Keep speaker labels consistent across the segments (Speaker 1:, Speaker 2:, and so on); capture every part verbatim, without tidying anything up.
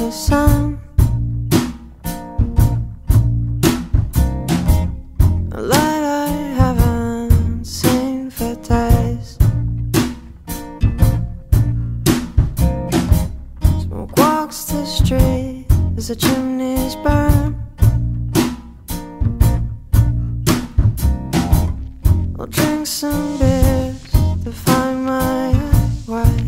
Speaker 1: the sun. A light I haven't seen for days. Smoke walks the street as the chimneys burn. I'll drink some beers to find my way.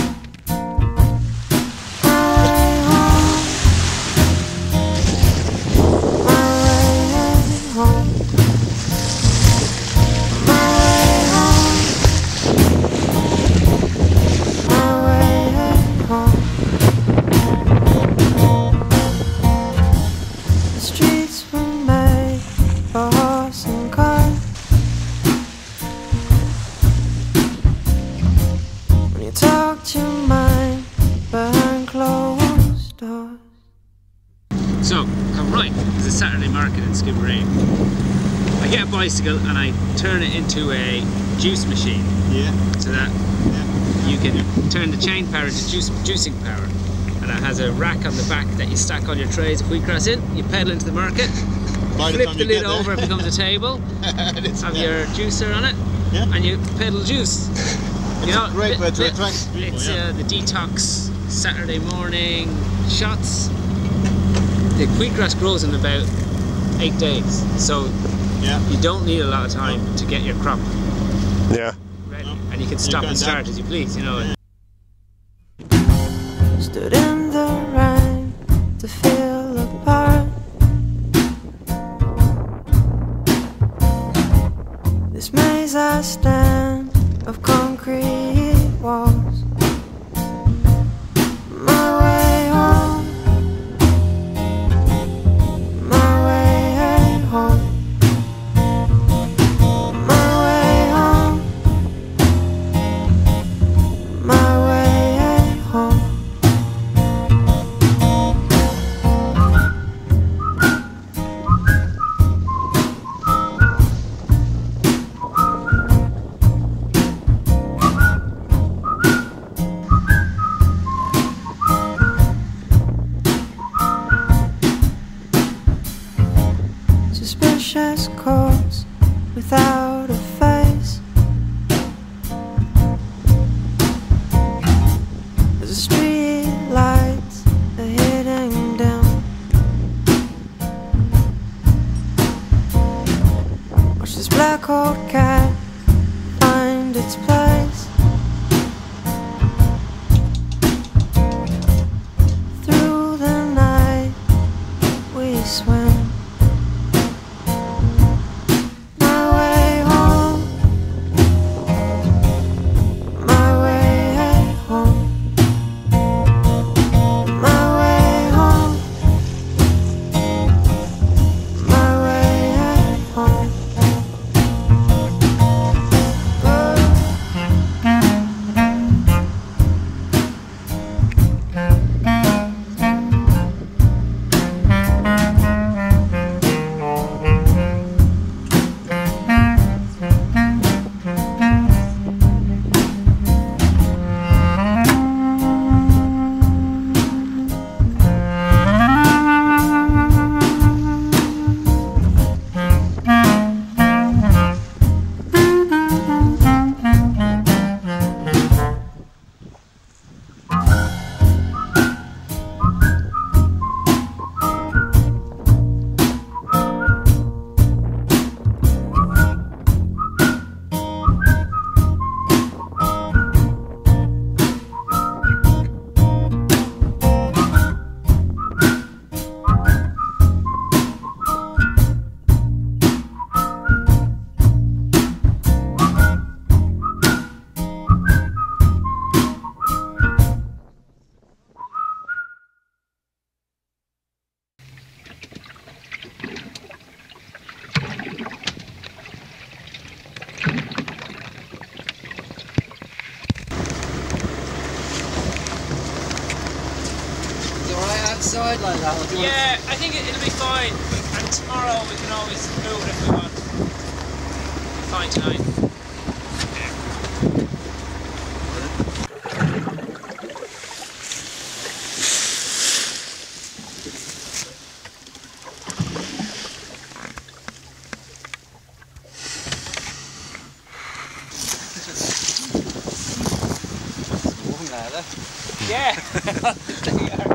Speaker 2: So, I'm right, there's a Saturday market in Skibbereen. I get a bicycle and I turn it into a juice machine.
Speaker 3: Yeah.
Speaker 2: So that yeah. you can turn the chain power into juice, juicing power. And it has a rack on the back that you stack all your trays of wheatgrass in. You pedal into the market,
Speaker 3: By
Speaker 2: flip
Speaker 3: the,
Speaker 2: the lid over, it becomes a table. Have
Speaker 3: yeah.
Speaker 2: your juicer on it,
Speaker 3: yeah.
Speaker 2: and you pedal juice.
Speaker 3: It's
Speaker 2: you know,
Speaker 3: a great way to attract people.
Speaker 2: It's
Speaker 3: yeah.
Speaker 2: uh, the detox Saturday morning shots. The wheatgrass grows in about eight days, so
Speaker 3: yeah.
Speaker 2: you don't need a lot of time to get your crop
Speaker 4: yeah.
Speaker 2: ready, no. and you can stop
Speaker 3: you can
Speaker 2: and start
Speaker 3: adapt.
Speaker 2: as you please, you know.
Speaker 1: Yeah. Stood in the rain to feel apart. This maze I stand of concrete walls. My way home. Suspicious courts without a face. As the street lights are hitting down. Watch this black old cat find its place. Through the night we swim.
Speaker 5: Outside like that, or do you
Speaker 2: Yeah, I think it, it'll be fine. And tomorrow we can always move it if we want. Fine tonight.
Speaker 4: now, though.
Speaker 2: Yeah. They are.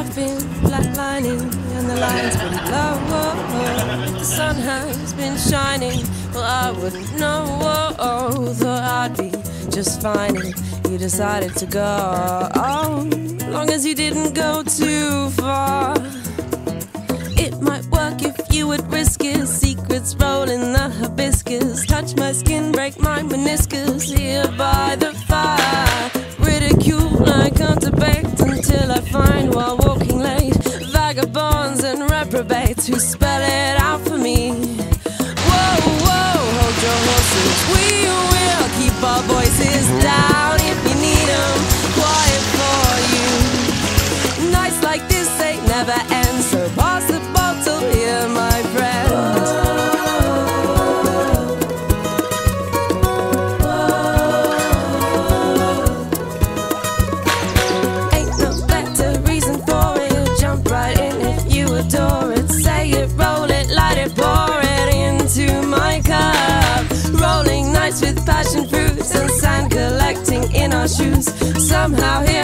Speaker 1: I've been flatlining and the line's been low. The sun has been shining, well I wouldn't know. Thought I'd be just fine if you decided to go. Long as you didn't go too far. It might work if you would risk it. Secrets roll in the hibiscus. Touch my skin, break my meniscus. Here by the fire. Ridicule I can't debate until I find while walking late. Vagabonds and reprobates who spell it out for me. Whoa, whoa, hold your horses. We will keep our voices down if you need them. Quiet for you. Nights like this ain't never end, so pass the bottle here, my friend. Ain't no better reason for it. Jump right in if you adore it. Say it, roll it, light it, pour it into my cup. Rolling nights with passion fruits and sand collecting in our shoes. Somehow here